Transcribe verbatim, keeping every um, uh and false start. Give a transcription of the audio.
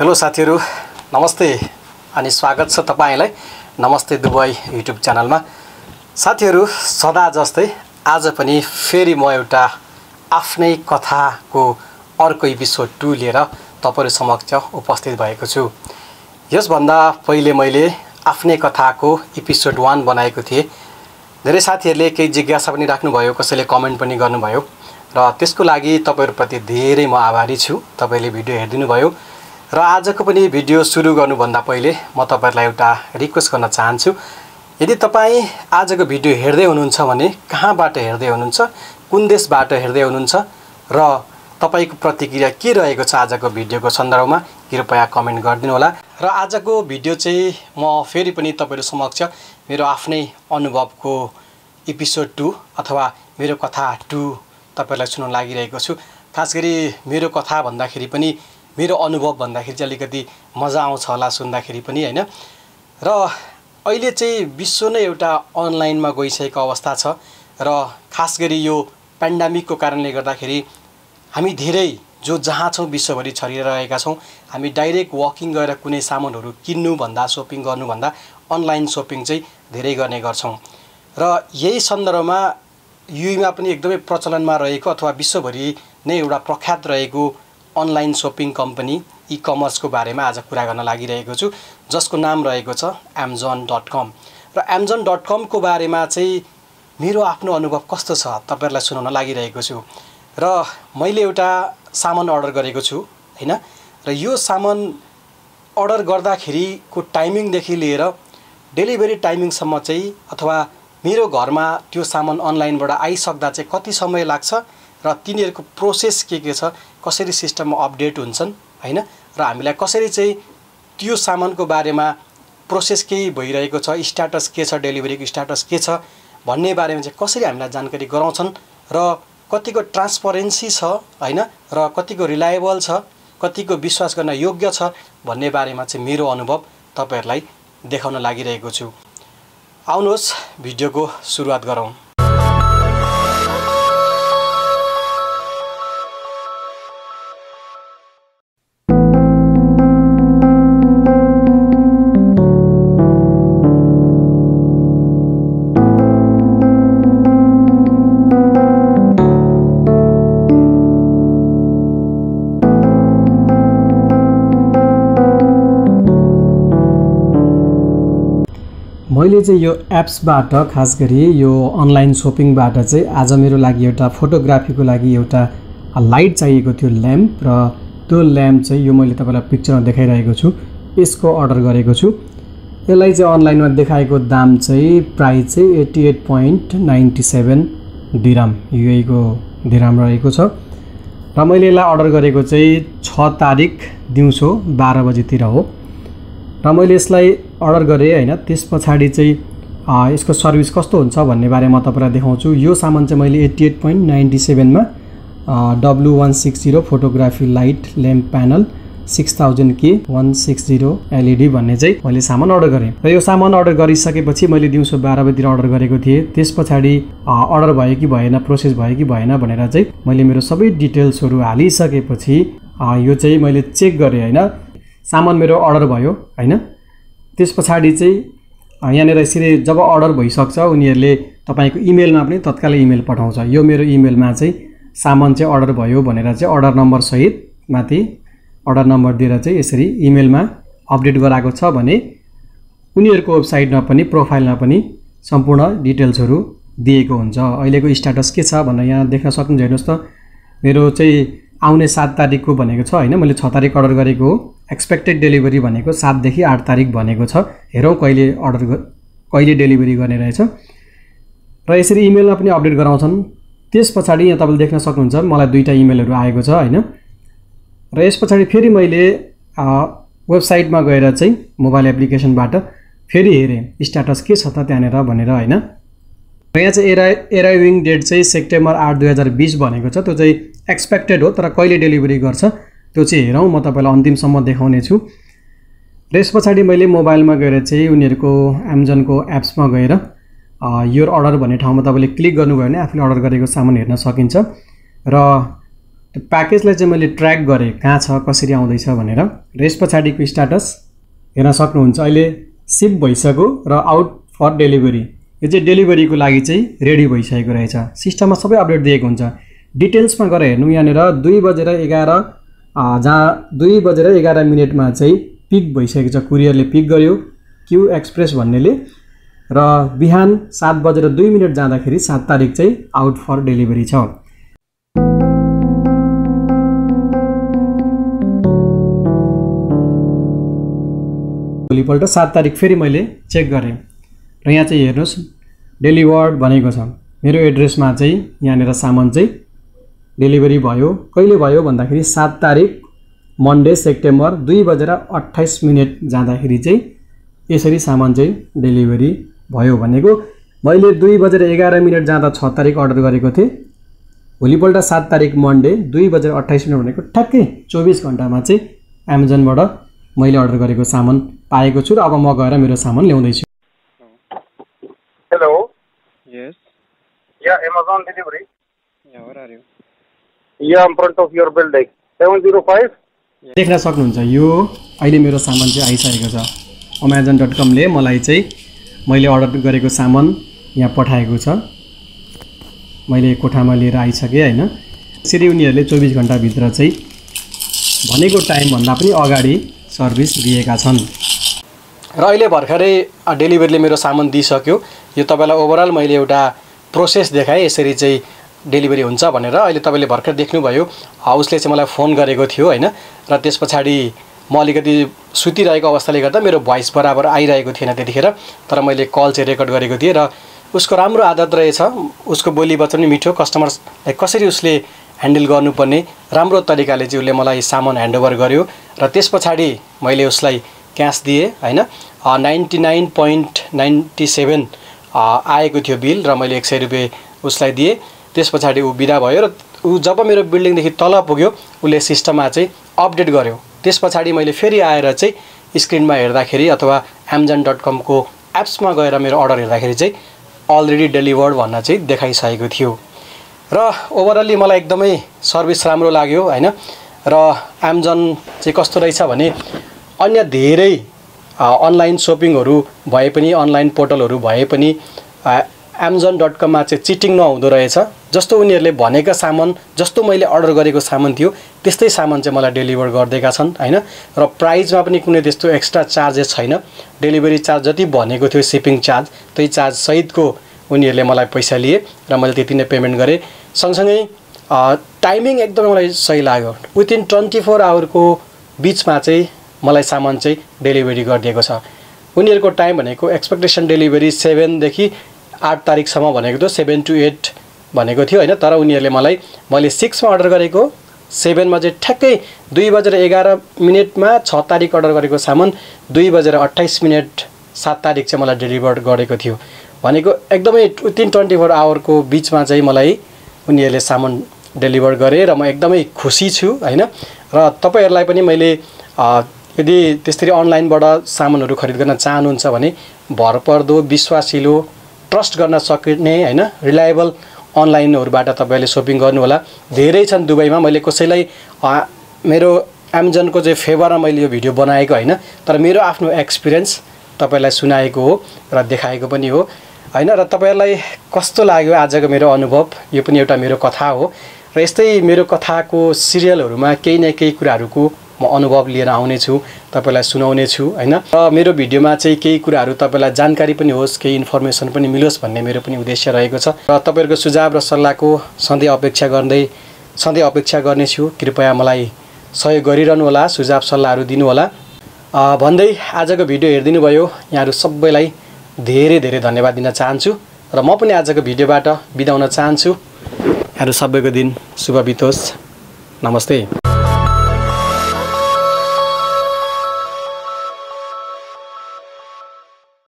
Hello साथीहरु, नमस्ते अनि स्वागत छ तपाईलाई नमस्ते दुबई युट्युब च्यानलमा। साथीहरु, सदा जस्तै आज पनि फेरि म एउटा आफ्नै कथाको अर्को एपिसोड टू लिएर तपाईहरु समक्ष उपस्थित भएको छु। यसभन्दा पहिले मैले आफ्नै कथाको एपिसोड वन बनाएको थिएँ। धेरै साथीहरुले केही जिज्ञासा पनि राख्नुभयो, कसैले कमेन्ट पनि गर्नुभयो र त्यसको लागि तपाईहरुप्रति धेरै म आभारी छु। तपाईले भिडियो हेर्दिनु भयो र आजको पनि भिडियो सुरु गर्नुभन्दा पहिले म तपाईहरुलाई एउटा रिक्वेस्ट गर्न चाहन्छु। यदि तपाई आजको भिडियो हेर्दै हुनुहुन्छ भने कहाँबाट हेर्दै हुनुहुन्छ, कुन देशबाट हेर्दै हुनुहुन्छ र तपाईको प्रतिक्रिया के रहेको छ आजको भिडियोको सन्दर्भमा कृपया कमेन्ट गरिदिनु होला। र आजको भिडियो चाहिँ म फेरि पनि तपाईहरु समक्ष मेरो आफ्नै अनुभवको एपिसोड टू अथवा मेरो कथा टू तपाईहरुलाई सुनाउन लागिरहेको छु। खासगरी मेरो कथा भन्दाखेरि पनि मेरो अनुभव भन्दाखेरि चाहिँ अलिकति मजा आउँछ होला सुन्दाखेरि पनि, हैन। र अहिले चाहिँ विश्व नै एउटा अनलाइनमा गइसकेको अवस्था छ र खासगरी यो पेन्डेमिकको कारणले गर्दाखेरि हामी धेरै जो जहाँ छौं विश्वभरि छरिएर रहेका छौं। हामी डाइरेक्ट वकिङ गएर कुनै सामानहरु किन्नु भन्दा, शपिङ गर्नु भन्दा अनलाइन शपिङ चाहिँ धेरै गर्ने गर्छौं। र यही सन्दर्भमा युएमा पनि एकदमै प्रचलनमा रहेको अथवा विश्वभरि नै एउटा प्रख्यात रहेको अनलाइन शपिङ कम्पनी ई कमर्सको बारेमा आज कुरा गर्न लागिरहेको छु, जसको नाम रहेको छ एमाजोन डट कम। र एमाजोन डट कम को बारेमा चाहिँ मेरो आफ्नो अनुभव कस्तो छ तपाईहरुलाई सुनाउन लागिरहेको छु। र मैले एउटा सामान अर्डर गरेको छु, हैन। र यो सामान अर्डर गर्दाखेरिको टाइमिङदेखि लिएर डेलिभरी टाइमिङसम्म चाहिँ अथवा मेरो घरमा त्यो सामान अनलाइनबाट आइसक्दा चाहिँ कति समय लाग्छ र तिनीहरुको प्रोसेस के के छ, कसरी सिस्टममा अपडेट हुन्छन्, हैन। र हामीलाई कसरी चाहिँ त्यो सामानको बारेमा प्रोसेस के भइरहेको छ, स्ट्याटस के छ, डेलिभरीको स्ट्याटस के छ भन्ने बारेमा चाहिँ कसरी हामीलाई जानकारी गराउँछन् र कतिको ट्रान्सपरेन्सी छ, हैन, र कतिको रिलायबल छ, कतिको विश्वास गर्न योग्य छ भन्ने बारेमा चाहिँ मेरो अनुभव तपाईहरुलाई देखाउन लागिरहेको छु। आउनुहोस् भिडियोको सुरुवात गरौँ। मैले चाहिँ यो एप्सबाट, खास गरी यो अनलाइन शपिङबाट चाहिँ आज मेरो लागि एउटा फोटोग्राफीको लागि एउटा लाइट चाहिएको थियो, ल्याम्प। र त्यो ल्याम्प चाहिँ यो मैले तपाईलाई पिक्चरमा देखाइरहेको छु, यसको अर्डर गरेको छु। यसलाई चाहिँ अनलाइनमा देखाएको दाम चाहिँ प्राइस चाहिँ अठासी पोइन्ट नाइन्टी सेभेन दिराम, युए को दिराम रहेको छ। र मैले यसलाई अर्डर गरेको चाहिँ छ तारिक दिउँसो बाह्र बजेतिर हो। र मैले यसलाई अर्डर गरेँ, हैन। त्यसपछि चाहिँ यसको सर्भिस कस्तो हुन्छ भन्ने बारेमा तपाईलाई देखाउँछु। यो सामान चाहिँ मैले अठासी पोइन्ट नाइन्टी सेभेन मा W one sixty photography light lamp panel six thousand K one sixty LED भन्ने चाहिँ मैले सामान अर्डर गरेँ। र यो सामान अर्डर गरिसकेपछि मैले दिउँसो बाह्र बजेतिर अर्डर गरेको थिएँ। त्यसपछि अर्डर भयो कि भएन, प्रोसेस भयो कि भएन भनेर चाहिँ मैले मेरो सबै डिटेल्सहरु हालिसकेपछि यो चाहिँ मैले चेक गरेँ, हैन। सामान मेरो अर्डर भयो, हैन। त्यसपछि चाहिँ यहाँनिर यसरी जब अर्डर भइसक्छ उनीहरूले तपाईको इमेलमा पनि तत्कालै इमेल पठाउँछ। यो मेरो इमेलमा चाहिँ सामान चाहिँ अर्डर भयो भनेर चाहिँ अर्डर नम्बर सहित माथि अर्डर नम्बर दिएर चाहिँ यसरी इमेलमा अपडेट गराएको छ भने उनीहरूको वेबसाइटमा पनि प्रोफाइलमा पनि सम्पूर्ण डिटेल्सहरु दिएको हुन्छ। अहिलेको स्ट्याटस के छ भनेर यहाँ देख्न सक्नुहुन्छ। हेर्नुस् त, मेरो चाहिँ आउने सात तारिकको भनेको छ, हैन। मैले छ तारिक अर्डर गरेको हो। एक्सपेक्टेड डेलिभरी भनेको सात देखि आठ तारिक भनेको छ। हेरौँ कहिले अर्डर कहिले डेलिभरी गर्ने रहेछ। र यसरी इमेलमा पनि अपडेट गराउँछन्। त्यसपछि यहाँ तपाईले देख्न सक्नुहुन्छ मलाई दुईटा इमेलहरु आएको छ, हैन। र यसपछि फेरि मैले वेबसाइटमा गएर चाहिँ मोबाइल एप्लिकेसनबाट फेरि हेरेँ स्ट्याटस के छ त त्यहाँनेर भनेर, हैन। र यहाँ चाहिँ एरा एराइभिङ डेट चाहिँ सेप्टेम्बर आठ दुई हजार बीस भनेको छ। त्यो चाहिँ एक्सपेक्टेड हो, तर कहिले डेलिभरी गर्छ त्यो चाहिँ हेरौँ। म तपाईलाई अन्तिमसम्म देखाउने छु। र यसपछि मैले मोबाइलमा गएर चाहिँ उनीहरूको एमाजोनको एप्समा गएर योर अर्डर भन्ने ठाउँमा तपाईले क्लिक गर्नुभयो भने आफूले अर्डर गरेको सामान हेर्न सकिन्छ। र त्यो प्याकेजलाई चाहिँ मैले ट्र्याक गरेँ कहाँ छ कसरी आउँदैछ भनेर र यस पछाडिको स्ट्याटस हेर्न सक्नुहुन्छ। अहिले सिप भइसक्यो र आउट फर डेलिभरी, यो चाहिँ डेलिभरीको लागि चाहिँ रेडी भइसकेको रहेछ। सिस्टममा सबै अपडेट दिएको हुन्छ। डिटेल्समा गएर हेर्नु, यहाँनिर दुई बजेर एघार जहाँ दुई बजेर एघार मिनटमा चाहिँ पिक भइसकेको छ, कुरियरले पिक गर्यो क्यु एक्सप्रेस भन्नेले, र बिहान सात बजेर दुई मिनट जाँदाखेरि सात तारिक चाहिँ आउट फर डेलिभरी छ। भोलिपल्ट सात तारिक फेरि मैले चेक गरेँ र यहाँ चाहिँ हेर्नुहोस् डेलिभर्ड भनेको छ। मेरो एड्रेसमा चाहिँ यहाँनिर सामान चाहिँ डेलिभरी भयो। कहिले भयो भन्दाखेरि सात तारिक मन्डे सेप्टेम्बर दुई बजेर अट्ठाइस मिनट जाँदाखेरि चाहिँ यसरी सामान चाहिँ डेलिभरी भयो भनेको। मैले दुई बजेर एघार मिनट जाँदा छ तारिक अर्डर गरेको थिएँ। भोलिपल्ट सात तारिक मन्डे दुई बजेर अट्ठाइस मिनट भनेको ठ्याक्कै चौबिस घन्टामा चाहिँ एमाजोनबाट मैले अर्डर गरेको सामान पाएको छु र अब म गएर मेरो सामान ल्याउँदैछु। Hello. Yes. Yeah, Amazon delivery. Yeah, where are you? Yeah, in front of your building. seven zero five. देख्न सक्नुहुन्छ यो अहिले मेरो सामान चाहिँ आइसकेको छ। अमेजन डट कमले मलाई चाहिँ मैले अर्डर गरेको सामान यहाँ पठाएको छ। मैले कोठामा लिएर आइसकेँ होइन। यसरी उनीहरूले चौबिस घन्टाभित्र चाहिँ भनेको टाइमभन्दा पनि अगाडि सर्भिस दिएका छन्। र अहिले भर्खरै डेलिभरीले मेरो सामान दिइसक्यो। यो तपाईँलाई ओभरअल मैले एउटा प्रोसेस देखाएँ यसरी चाहिँ डेलिभरी हुन्छ भनेर। अहिले तपाईँले भर्खर देख्नुभयो उसले चाहिँ मलाई फोन गरेको थियो होइन। र त्यस पछाडि म अलिकति सुतिरहेको अवस्थाले गर्दा मेरो भोइस बराबर आइरहेको थिएन त्यतिखेर, तर मैले कल चाहिँ रेकर्ड गरेको थिएँ। र उसको राम्रो आदत रहेछ, उसको बोली वचन पनि मिठो, कस्टमरलाई कसरी उसले ह्यान्डल गर्नुपर्ने राम्रो तरिकाले चाहिँ उसले मलाई सामान ह्यान्डओभर गर्यो। र त्यस पछाडि मैले उसलाई क्यास दिएँ होइन। Ninety nine point ninety seven आएको थियो बिल र मैले एक सय रुपियाँ उसलाई दिएँ। त्यस पछाडि ऊ बिदा भयो र ऊ जब मेरो बिल्डिङदेखि तल पुग्यो उसले सिस्टममा चाहिँ अपडेट गर्यो। त्यस पछाडि मैले फेरि आएर चाहिँ स्क्रिनमा हेर्दाखेरि अथवा एमाजोन डट कमको एप्समा गएर मेरो अर्डर हेर्दाखेरि चाहिँ अलरेडी डेलिभर्ड भन्न चाहिँ देखाइसकेको थियो। र ओभरअली मलाई एकदमै सर्भिस राम्रो लाग्यो होइन। र एमाजोन चाहिँ कस्तो रहेछ भने अन्य धेरै अनलाइन सपिङहरू भए पनि अनलाइन पोर्टलहरू भए पनि एमाजोन डट कममा चाहिँ चिटिङ नहुँदो रहेछ। जस्तो उनीहरूले भनेका सामान जस्तो मैले अर्डर गरेको सामान थियो त्यस्तै सामान चाहिँ मलाई डेलिभर गरिदिएका छन् होइन। र प्राइजमा पनि कुनै त्यस्तो एक्स्ट्रा चार्जेस छैन। डेलिभरी चार्ज जति भनेको थियो सिपिङ चार्ज त्यही चार्ज सहितको उनीहरूले मलाई पैसा लिए र मैले त्यति नै पेमेन्ट गरेँ। सँगसँगै टाइमिङ एकदमै मलाई सही लाग्यो। विथिन ट्वेन्टी फोर आवरको बिचमा चाहिँ मलाई सामान चाहिँ डेलिभरी गरिदिएको छ। उनीहरूको टाइम भनेको एक्सपेक्टेसन डेलिभरी सेभेनदेखि आठ तारिकसम्म भनेको थियो, सेभेन टु एट भनेको थियो होइन। तर उनीहरूले मलाई मैले सिक्समा अर्डर गरेको सेभेनमा चाहिँ ठ्याक्कै दुई बजेर एघार मिनटमा छ तारिक अर्डर गरेको सामान दुई बजेर अट्ठाइस मिनट सात तारिक चाहिँ मलाई डेलिभर गरेको थियो भनेको। एकदमै विथिन ट्वेन्टी फोर आवरको बिचमा चाहिँ मलाई उनीहरूले सामान डेलिभर गरे र म एकदमै खुसी छु होइन। र तपाईँहरूलाई पनि मैले यदि त्यसरी अनलाइनबाट सामानहरू खरिद गर्न चाहनुहुन्छ भने भरपर्दो विश्वासिलो ट्रस्ट गर्न सक्ने होइन रिलायबल अनलाइनहरूबाट तपाईँले सपिङ गर्नुहोला। धेरै छन् दुबईमा। मैले कसैलाई मेरो एमाजोनको चाहिँ फेभरमा मैले यो भिडियो बनाएको होइन, तर मेरो आफ्नो एक्सपिरियन्स तपाईँलाई सुनाएको हो र देखाएको पनि हो होइन। र तपाईँहरूलाई कस्तो लाग्यो आजको मेरो अनुभव, यो पनि एउटा मेरो कथा हो। र यस्तै मेरो कथाको सिरियलहरूमा केही न केही कुराहरूको म अनुभव लिएर आउने छु, तपाईँलाई सुनाउने छु होइन। र मेरो भिडियोमा चाहिँ केही कुराहरू तपाईँलाई जानकारी पनि होस्, केही इन्फर्मेसन पनि मिलोस् भन्ने मेरो पनि उद्देश्य रहेको छ। र तपाईँहरूको सुझाव र सल्लाहको सधैँ अपेक्षा गर्दै सधैँ अपेक्षा गर्नेछु। कृपया मलाई सहयोग गरिरहनु होला, सुझाव सल्लाहहरू दिनुहोला भन्दै आजको भिडियो हेरिदिनु भयो यहाँहरू सबैलाई धेरै धेरै धन्यवाद दिन चाहन्छु। र म पनि आजको भिडियोबाट बिदा हुन चाहन्छु। यहाँहरू सबैको दिन शुभ बितोस्। नमस्ते।